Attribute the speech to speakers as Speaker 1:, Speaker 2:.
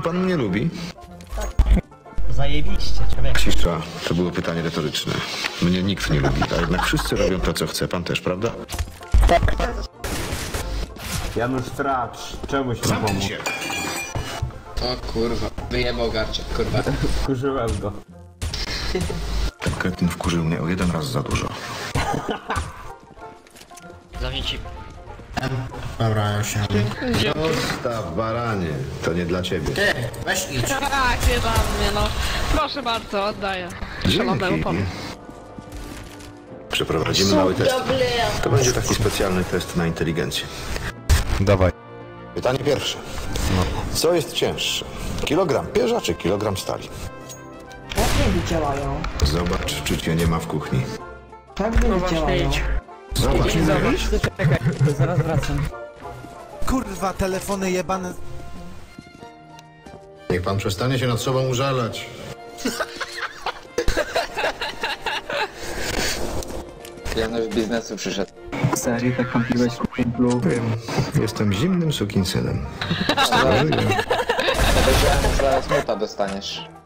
Speaker 1: pan mnie lubi?
Speaker 2: Zajebiście, człowiek.
Speaker 1: Cisza, to było pytanie retoryczne. Mnie nikt nie lubi, a jednak wszyscy robią to, co chce. Pan też, prawda?
Speaker 3: Janusz Tracz, czemuś nie pomógł?
Speaker 1: się!
Speaker 4: O kurwa, wyjebał garczek, kurwa.
Speaker 3: Wkurzyłem go.
Speaker 1: Ten kretyn wkurzył mnie o jeden raz za dużo.
Speaker 2: Zamknij ci.
Speaker 4: Dobra, już się.
Speaker 1: Zostaw, baranie. To nie dla ciebie.
Speaker 4: Ty, weź idź.
Speaker 5: Tak, nie dla mnie, no. Proszę bardzo, oddaję. Szalonemu panu.
Speaker 1: Przeprowadzimy mały test. To będzie taki specjalny test na inteligencję.
Speaker 6: Dawaj.
Speaker 1: Pytanie pierwsze. Co jest cięższe? Kilogram pierza czy kilogram stali?
Speaker 7: Jak nie działają?
Speaker 1: Zobacz, czy cię nie ma w kuchni.
Speaker 7: Tak nie działają.
Speaker 1: Zobacz,
Speaker 2: Czekaj, zaraz wracam.
Speaker 6: Kurwa, telefony jebane.
Speaker 1: niech pan przestanie się nad sobą użalać.
Speaker 4: Janusz biznesu przyszedł.
Speaker 2: Serio, tak kąpiłeś kumplu?
Speaker 1: Wiem, jestem zimnym sukinsynem.
Speaker 4: Podejrzewam, że zaraz muta dostaniesz.